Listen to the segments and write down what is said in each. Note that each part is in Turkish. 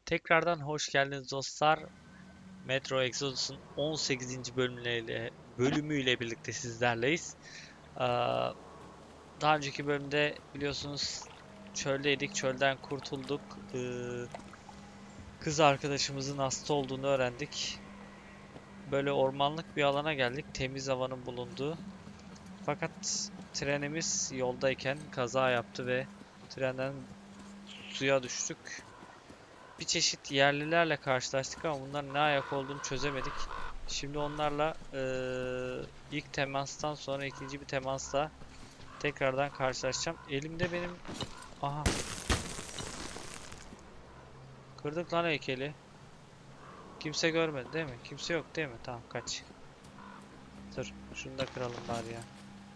Tekrardan hoş geldiniz dostlar. Metro Exodus'un 18. bölümüyle birlikte sizlerleyiz. Daha önceki bölümde biliyorsunuz çöldeydik, çölden kurtulduk. Kız arkadaşımızın hasta olduğunu öğrendik. Böyle ormanlık bir alana geldik, temiz havanın bulunduğu. Fakat trenimiz yoldayken kaza yaptı ve trenden suya düştük. Bir çeşit yerlilerle karşılaştık ama bunların ne ayak olduğunu çözemedik. Şimdi onlarla ilk temastan sonra ikinci bir temasla tekrardan karşılaşacağım. Elimde benim... Aha. Kırdık lan heykeli. Kimse görmedi değil mi? Kimse yok değil mi? Tamam kaç. Dur. Şunu da kıralım bari ya.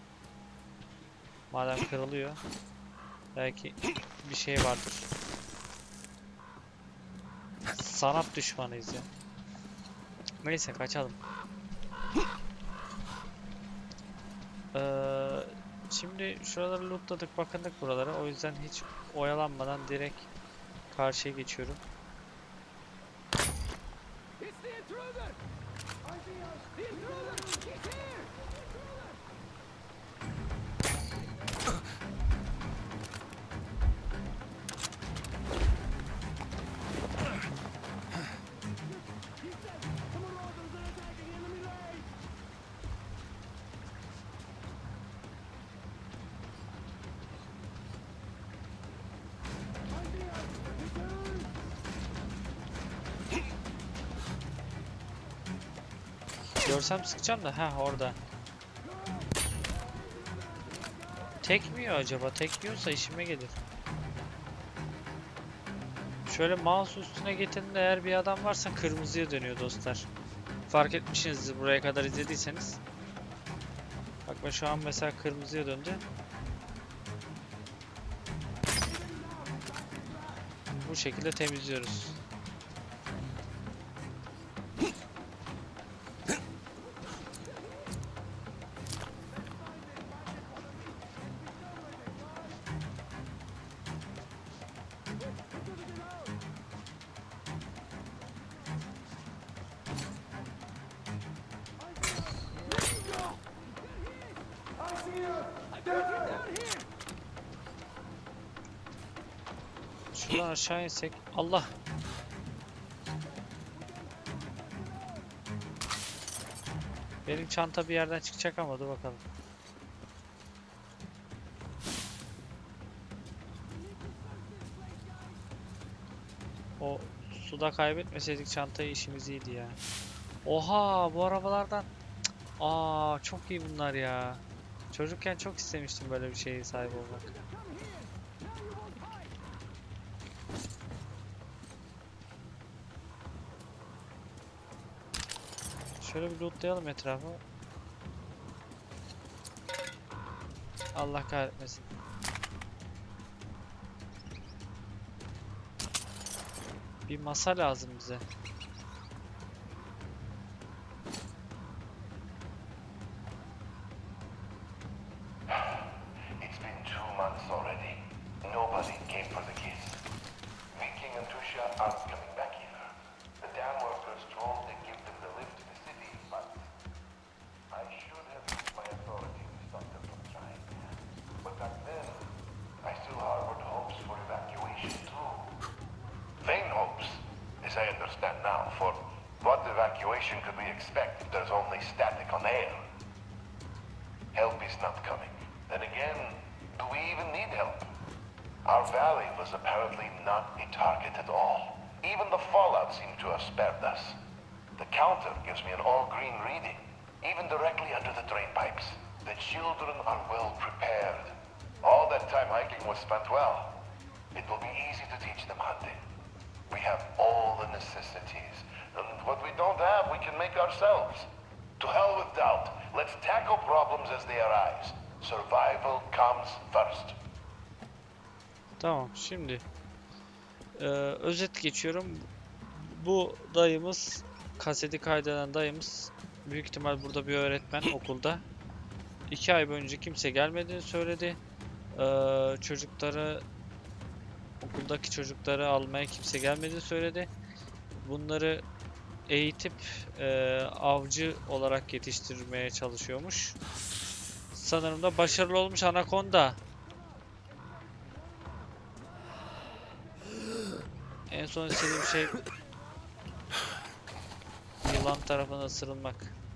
Madem kırılıyor. Belki bir şey vardır. Sanat düşmanıyız ya. Neyse kaçalım. Şimdi şuraları lootladık, bakındık buralara. O yüzden hiç oyalanmadan direkt karşıya geçiyorum. Görsem sıkacağım da. Ha orada. Tekmiyor acaba? Tekmiyorsa işime gelir. Şöyle mouse üstüne getirdiğinde eğer bir adam varsa kırmızıya dönüyor dostlar. Fark etmişsinizdir buraya kadar izlediyseniz. Bak ben şu an mesela kırmızıya döndü. Bu şekilde temizliyoruz. Şuradan aşağı insek. Allah. Benim çanta bir yerden çıkacak ama dur bakalım. O suda kaybetmeseydik çantayı işimiz iyiydi ya. Oha bu arabalardan. Aa çok iyi bunlar ya. Çocukken çok istemiştim böyle bir şeye sahip olmak. Şöyle bir lootlayalım etrafı. Allah kahretmesin. Bir masa lazım bize. It's been 2 months already. Nobody came for the kids. Viking and Tusha aren't coming back either. The dam workers told they give them the lift to the city, but I should have used my authority to stop them from trying. But back then, I still harbored hopes for evacuation too. Vain hopes, as I understand now, for what evacuation could we expect if there's only static on air? Help is not coming. Then again, do we even need help? Our valley was apparently not a target at all. Even the fallout seemed to have spared us. The counter gives me an all-green reading, even directly under the drain pipes. The children are well prepared. All that time hiking was spent well. It will be easy to teach them hunting. We have all the necessities, and what we don't have, we can make ourselves. To hell with doubt. Let's tackle problems as they arise. Survival comes first. Tamam şimdi özet geçiyorum. Bu dayımız, kaseti kaydeden dayımız büyük ihtimal burada bir öğretmen okulda. 2 ay boyunca kimse gelmediğini söyledi. Çocukları okuldaki çocukları almaya kimse gelmediğini söyledi. Bunları eğitip avcı olarak yetiştirmeye çalışıyormuş. Sanırım da başarılı olmuş Anaconda. En son istediğim şey yılan tarafına ısırılmak.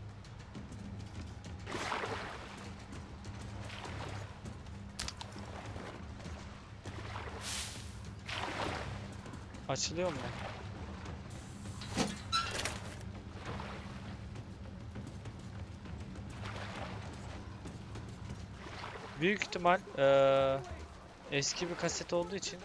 Açılıyor mu? Büyük ihtimal eski bir kaset olduğu için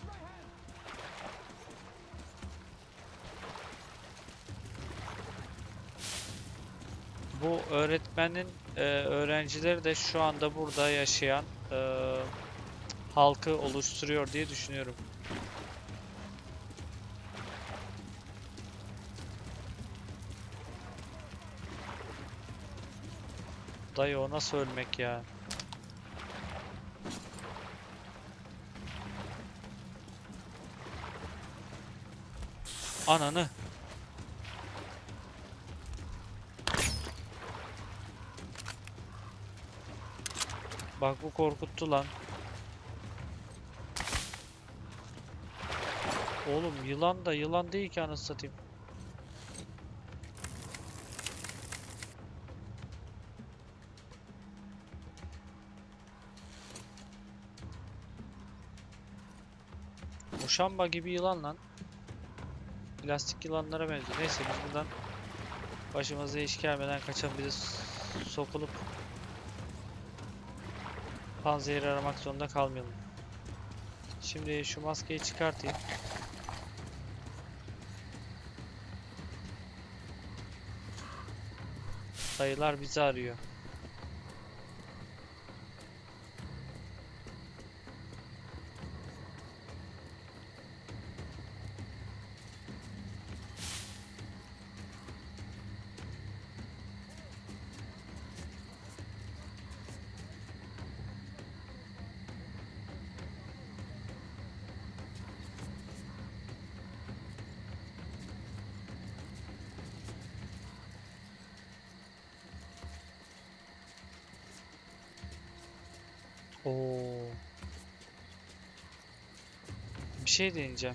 bu öğretmenin öğrencileri de şu anda burada yaşayan halkı oluşturuyor diye düşünüyorum. Dayı o nasıl ölmek ya? Ananı. Bak bu korkuttu lan. Oğlum yılan da yılan değil ki anasını satayım. Muşamba gibi yılan lan. Plastik yılanlara benziyor. Neyse biz buradan başımıza iş gelmeden kaçalım. Bir de sokulup panzehir aramak zorunda kalmayalım. Şimdi şu maskeyi çıkartayım. Dayılar bizi arıyor. Oo. Bir şey deneyeceğim.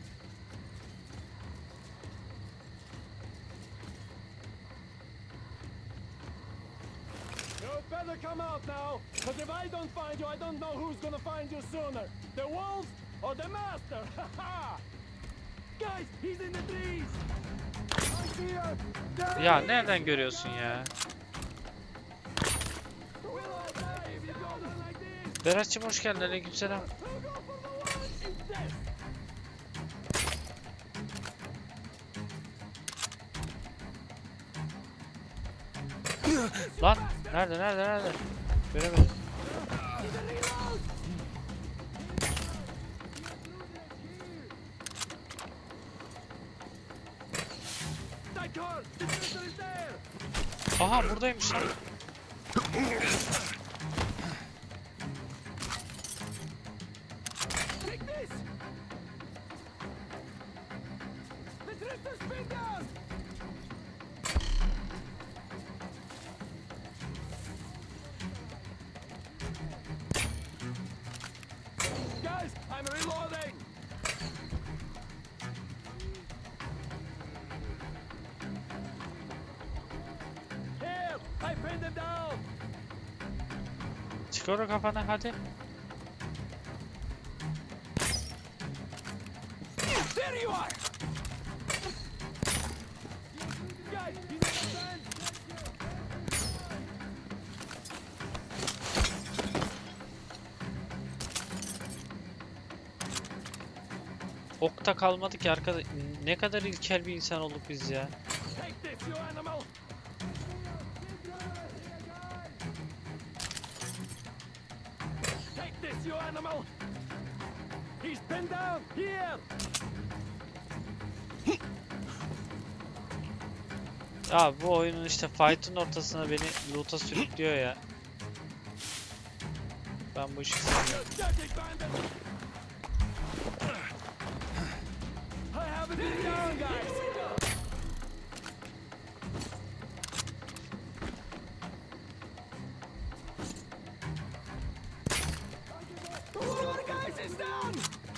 You better come out now, because if I don't find you, I don't know who's gonna find you sooner. The wolves or the master? Guys, he's in the trees! I see him! Ya nereden görüyorsun ya? We'll all die if you go down like this! Berat'cığım hoş geldin. Aleykümselam. Who go for the one is dead! Lan nerede? Göremedim. That car! The master is there! Aha buradaymış lan. Take this! The drifter's been down! Guys, I'm reloading! Here! I pinned him down! Çıkar o kafanı hadi. There you are! Guys, he's in the fence! Okta kalmadı ki arkadaş. Ne kadar ilkel bir insan olduk biz ya. Take this, you animal! Take this, you animal! He's pinned down! Here! Ya bu oyunun işte fight'ın ortasına beni loot'a sürüklüyor ya. Ben bu işi sevmiyorum. You dirty bandit! everything down, guys! One of our guys is down!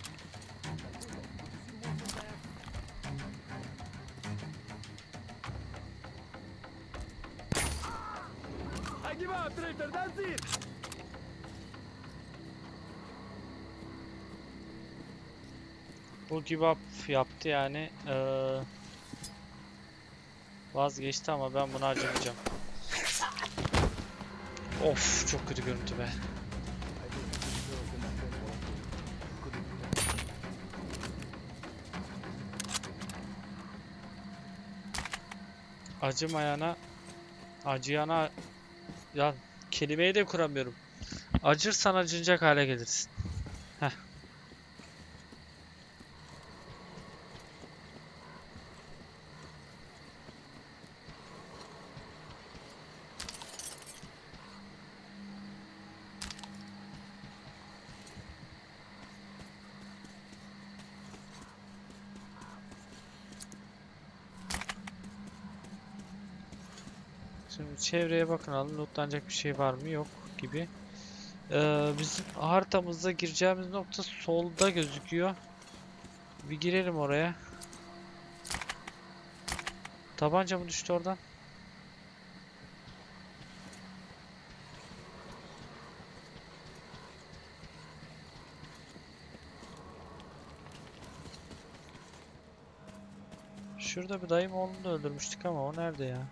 I give up, traitor, that's it! Bu give up yaptı yani. Vazgeçti ama ben bunu harcamayacağım. Of, çok kötü görüntü be. Acımayana, acıyana, ya kelimeyi de kuramıyorum. Acırsan acınacak hale gelirsin. Heh. Şimdi çevreye bakalım. Lootlanacak bir şey var mı? Yok gibi. Bizim haritamızda gireceğimiz nokta solda gözüküyor. Bir girelim oraya. Tabanca mı düştü oradan? Şurada bir dayım oğlunu da öldürmüştük ama o nerede ya?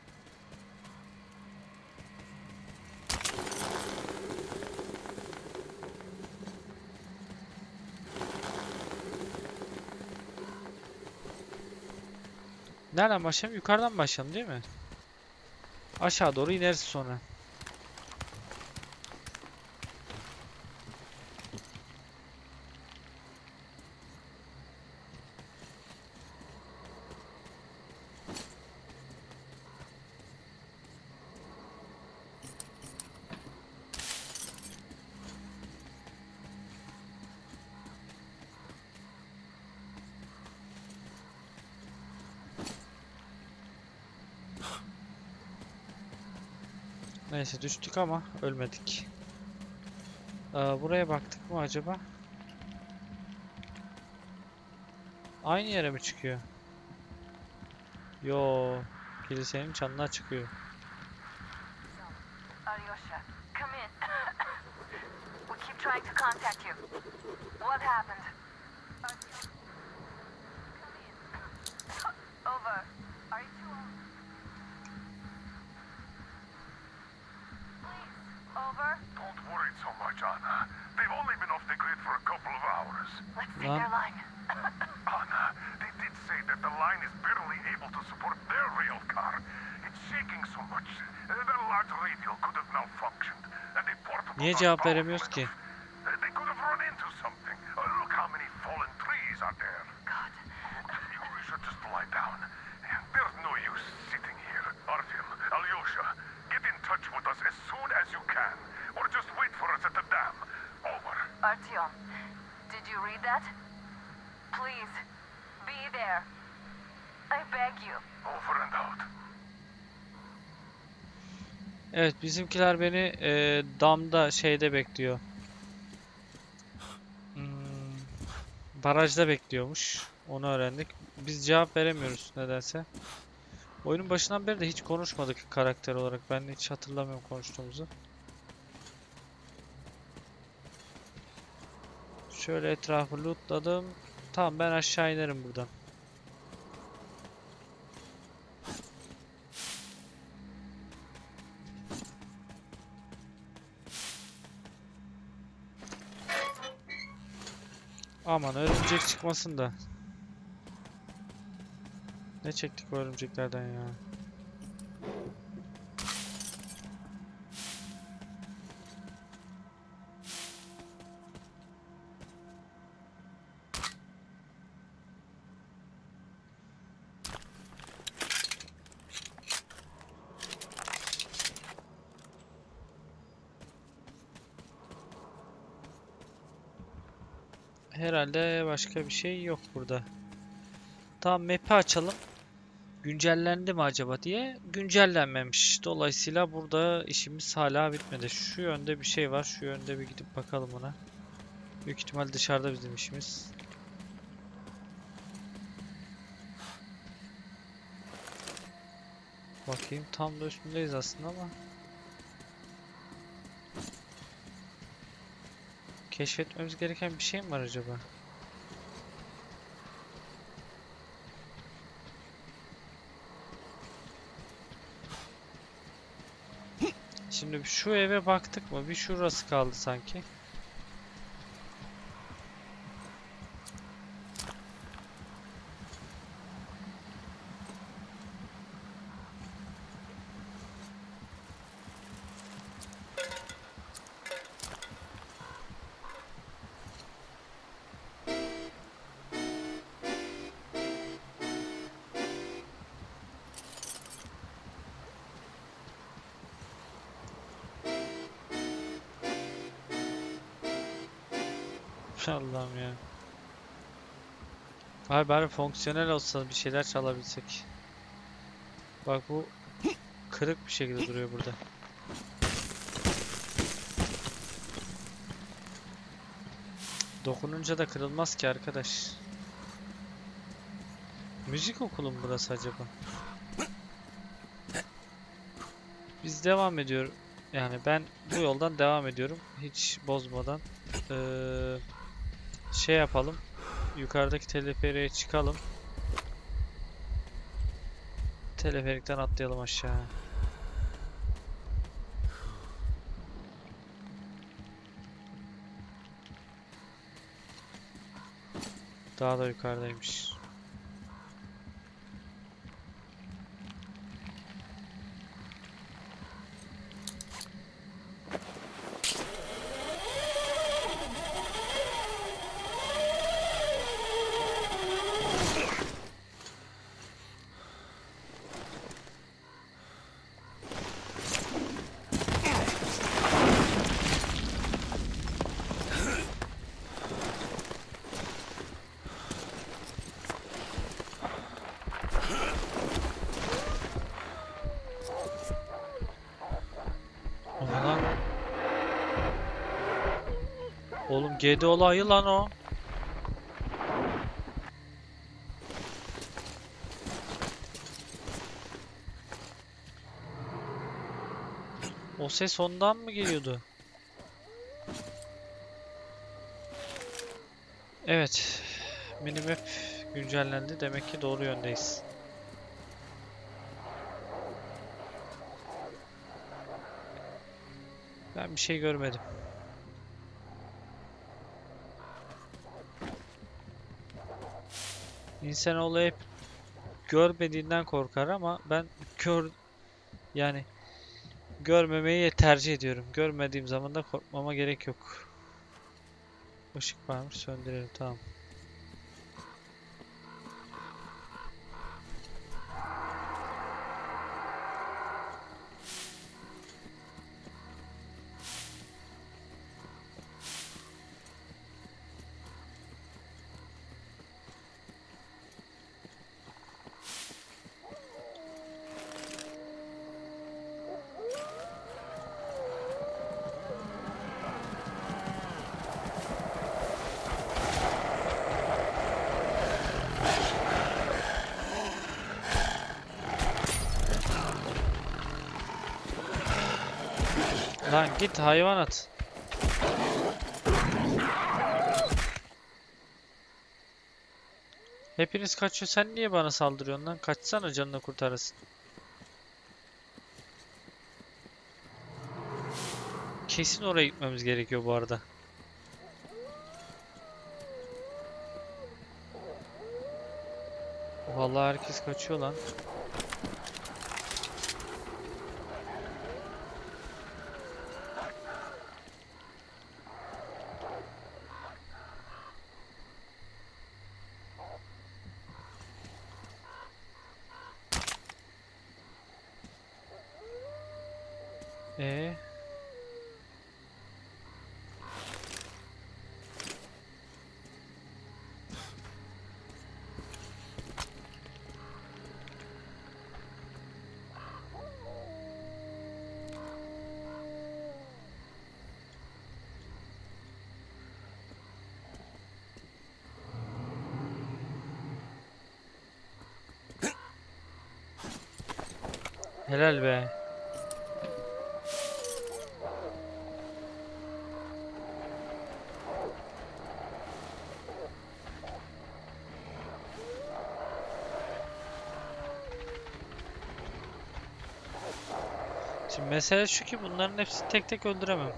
Nereden başlayalım? Yukarıdan başlayalım değil mi? Aşağı doğru ineriz sonra. Neyse düştük ama ölmedik. Buraya baktık mı acaba? Aynı yere mi çıkıyor? Yo, kilisenin çanına çıkıyor. Alyosha, come in. We keep trying to contact you. What happened? Come in. Over. Are you too home? Please, over. Don't worry so much, Anna. They've only been off the grid for a couple of hours. Let's take Lan. their line. Anna, they did say that the line is barely able to support their rail car. It's shaking so much. Their large radio could have malfunctioned. And the portable Niye cevap veremiyoruz ki? They could have run into something. Look how many fallen trees are there. God. You should just lie down. There's no use sitting here. Artyom, Alyosha, get in touch with us as soon as you can. Or just wait for us at the dam. Over. Artyom, did you read that? Please, be there. I beg you. Over and out. Evet, bizimkiler beni damda şeyde bekliyor. Barajda bekliyormuş. Onu öğrendik. Biz cevap veremiyoruz nedense. Oyunun başından beri de hiç konuşmadık karakter olarak. Ben de hiç hatırlamıyorum konuştuğumuzu. Şöyle etrafı lootladım. Tamam, ben aşağı inerim buradan. Aman örümcek çıkmasın da. Ne çektik o örümceklerden ya? Herhalde başka bir şey yok burada. Tamam, map'i açalım. Güncellendi mi acaba diye. Güncellenmemiş. Dolayısıyla burada işimiz hala bitmedi. Şu yönde bir şey var. Şu yönde bir gidip bakalım ona. Büyük ihtimal dışarıda bizim işimiz. Bakayım, tam da üstündeyiz aslında ama. Keşfetmemiz gereken bir şey mi var acaba? Şimdi şu eve baktık mı? Bir şurası kaldı sanki. Allah'ım ya. Bari fonksiyonel olsa bir şeyler çalabilsek. Bak bu kırık bir şekilde duruyor burada. Dokununca da kırılmaz ki arkadaş. Müzik okulu mu burası acaba? Biz devam ediyor. Yani ben bu yoldan devam ediyorum. Hiç bozmadan. Şey yapalım. Yukarıdaki teleferiğe çıkalım. Teleferikten atlayalım aşağı. Daha da yukarıdaymış. Lan. Oğlum GDO'lu ayı lan o. O ses ondan mı geliyordu? Evet. Minimap güncellendi. Demek ki doğru yöndeyiz. Ben bir şey görmedim. İnsanoğlu hep görmediğinden korkar ama ben yani görmemeyi tercih ediyorum. Görmediğim zaman da korkmama gerek yok. Işık varmış, söndürelim, tamam. Lan git hayvanat. Hepiniz kaçıyor. Sen niye bana saldırıyorsun lan? Kaçsana, canını kurtarırsın. Kesin oraya gitmemiz gerekiyor bu arada. Vallahi herkes kaçıyor lan. Ee? Helal be. Şimdi mesele şu ki bunların hepsini tek tek öldüremem.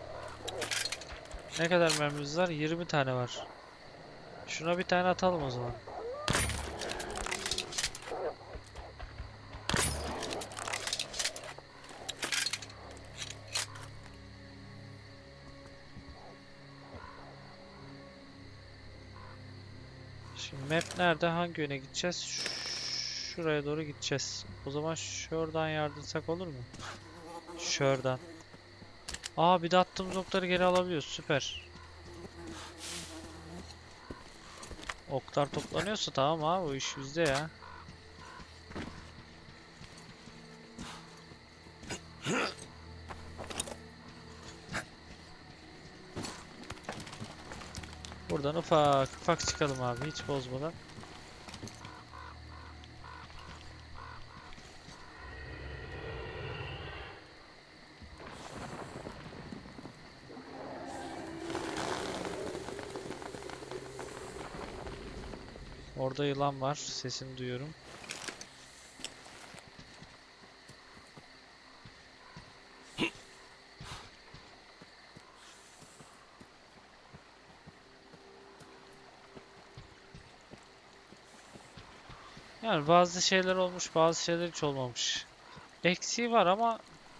Ne kadar mermimiz var? 20 tane var. Şuna bir tane atalım o zaman. Şimdi map nerede? Hangi yöne gideceğiz? Şuraya doğru gideceğiz. O zaman şuradan yardırsak olur mu? Şuradan. Aa, bir de attığımız okları geri alabiliyoruz. Süper. Oklar toplanıyorsa tamam abi, bu iş bizde ya. Buradan ufak ufak çıkalım abi, hiç bozmadan. Orada yılan var, sesini duyuyorum. Yani bazı şeyler olmuş, bazı şeyler hiç olmamış. Eksiği var ama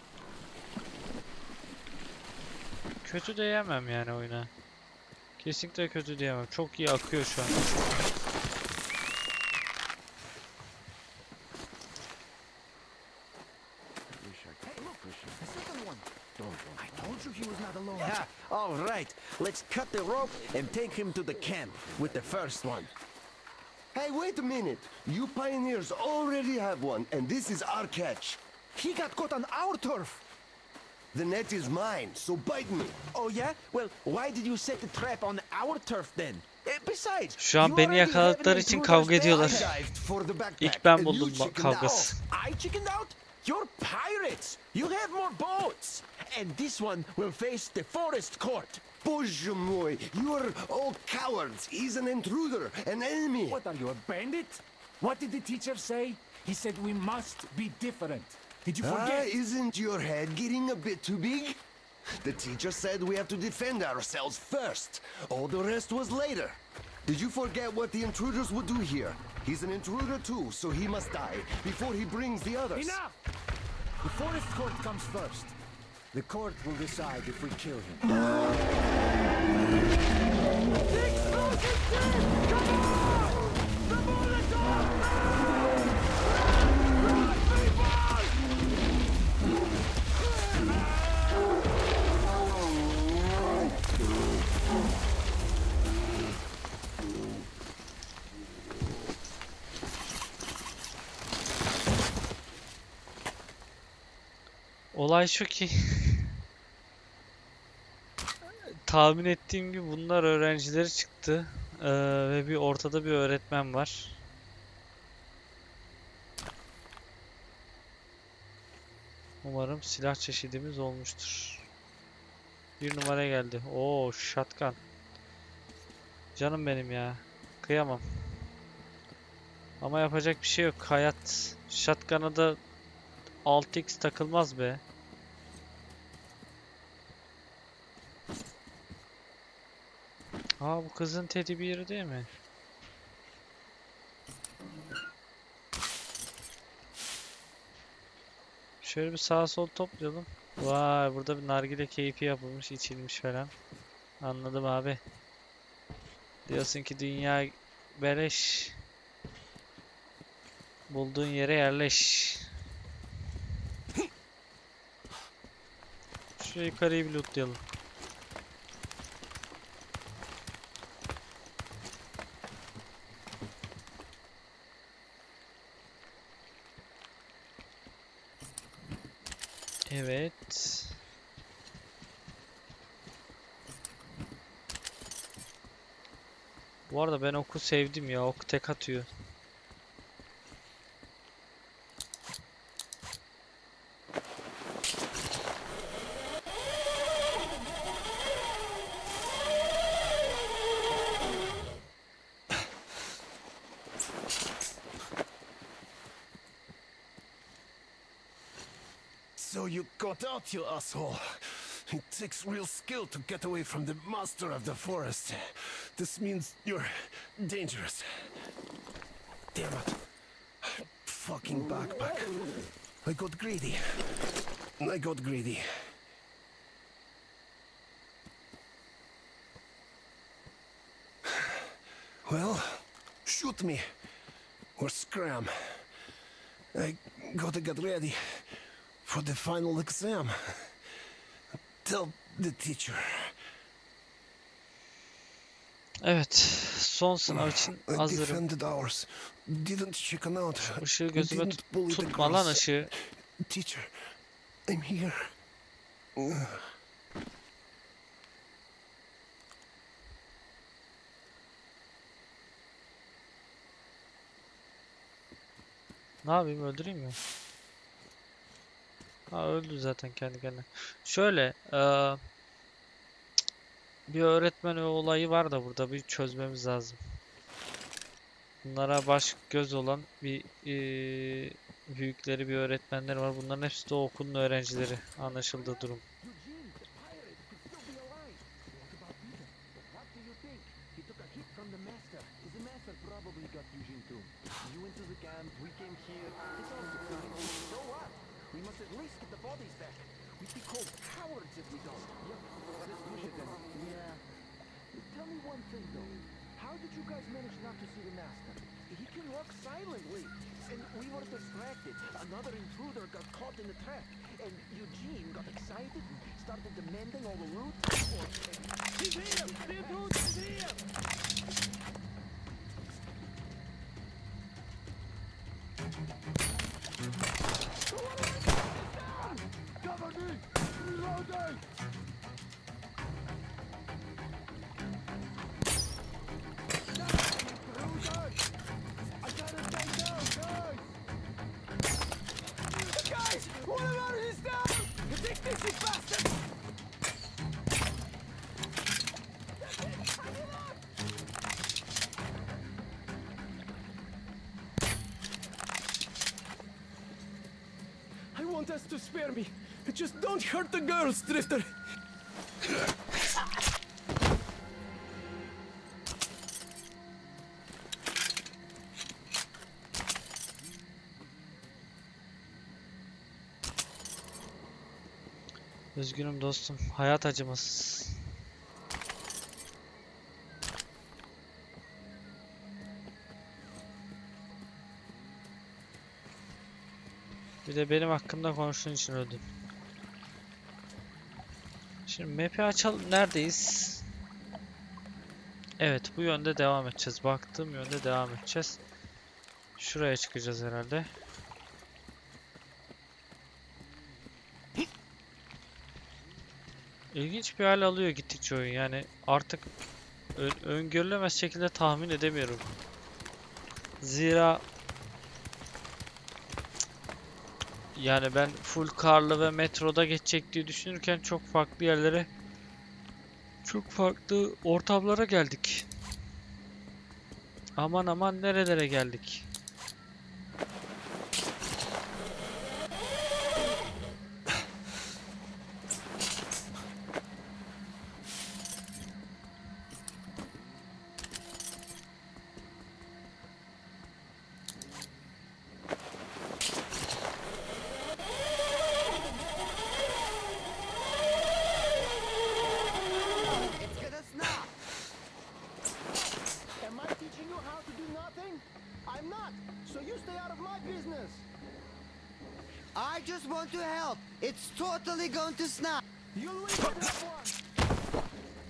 kötü diyemem yani oyuna. Kesinlikle kötü diyemem. Çok iyi akıyor şu an. Yeah, all right. Let's cut the rope and take him to the camp with the first one. Hey, wait a minute. You pioneers already have one, and this is our catch. He got caught on our turf. The net is mine, so bite me. Oh yeah? Well, why did you set the trap on our turf then? Besides, Şu an you beni already yakaladıkları have için intruders kavga there. ediyorlar. I dived for the backpack, İlk ben and buldum you chickened kavgası. I chickened out? You're pirates. You have more boats. And this one will face the forest court. Bоже mой, you are all cowards. He's an intruder, an enemy. What are you, a bandit? What did the teacher say? He said we must be different. Did you forget? Isn't your head getting a bit too big? The teacher said we have to defend ourselves first. All the rest was later. Did you forget what the intruders would do here? He's an intruder too, so he must die before he brings the others. Enough! The forest court comes first. The court will decide if we kill him. The explosive team! Come on! The Molotov! Run, people! Olay şu ki tahmin ettiğim gibi bunlar öğrencileri çıktı. Ve bir ortada bir öğretmen var. Umarım silah çeşidimiz olmuştur. Bir numara geldi. Oo, shotgun. Canım benim ya. Kıyamam. Ama yapacak bir şey yok. Hayat shotgun'a da 6x takılmaz be. Aa, bu kızın teddy bir yeri değil mi? Şöyle bir sağa sol toplayalım. Vay, burada bir nargile keyfi yapılmış, içilmiş falan. Anladım abi. Diyorsun ki dünya beleş. Bulduğun yere yerleş. Şu yukarıyı bir lootlayalım. Evet. Bu arada ben oku sevdim ya. Ok tek atıyor. So you got out, you asshole. It takes real skill to get away from the master of the forest. This means you're dangerous. Damn it. Fucking backpack. I got greedy. Well, shoot me. Or scram. I gotta get ready for the final exam. Tell the teacher. Evet, son sınav için I hazırım. defended ours. Didn't chicken out. Işığı gözüme Didn't bully the tutma lan girls. ışığı. Teacher, I'm here. Ne yapayım, öldüreyim mi? Ha, öldü zaten kendi kendine. Şöyle bir öğretmen olayı var da burada bir çözmemiz lazım. Bunlara baş göz olan bir büyükleri, bir öğretmenler var. Bunların hepsi de o okulun öğrencileri. Anlaşıldı durum. Tell me one thing though. How did you guys manage not to see the master? He can walk silently. And we were distracted. Another intruder got caught in the trap. And Eugene got excited and started demanding all the loot. He's here! The intruder's here! Cover me! Reloading! Guys! One of ours is down! Take this, you bastard! I want us to spare me. Just don't hurt the girls, Drifter. Üzgünüm dostum. Hayat acımasız. Bir de benim hakkımda konuştuğun için öldün. Şimdi map'i açalım. Neredeyiz? Evet, bu yönde devam edeceğiz. Baktığım yönde devam edeceğiz. Şuraya çıkacağız herhalde. İlginç bir hal alıyor gittikçe oyun. Yani artık öngörülemez şekilde tahmin edemiyorum. Zira yani ben full karlı ve metroda geçecek diye düşünürken çok farklı yerlere, çok farklı ortamlara geldik. Aman aman nerelere geldik. Am I teaching you how to do nothing? I'm not, so you stay out of my business. I just want to help. It's totally going to snap. You'll win for that one.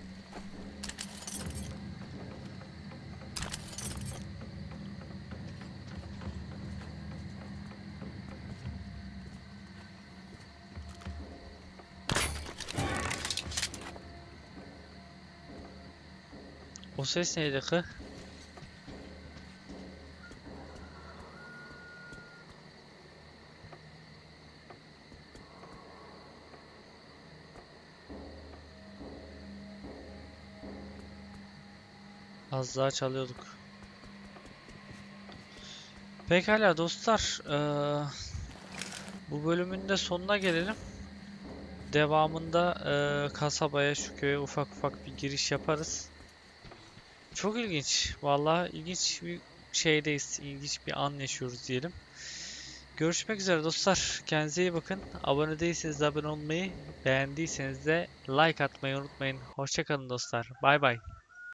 O ses neydi ki? Az daha çalıyorduk. Bu bölümün de sonuna gelelim. Devamında kasabaya, şu köye ufak ufak bir giriş yaparız. Çok ilginç. Vallahi ilginç bir şeydeyiz. İlginç bir an yaşıyoruz diyelim. Görüşmek üzere dostlar. Kendinize iyi bakın. Abone değilseniz de abone olmayı, beğendiyseniz de like atmayı unutmayın. Hoşça kalın dostlar. Bay bay.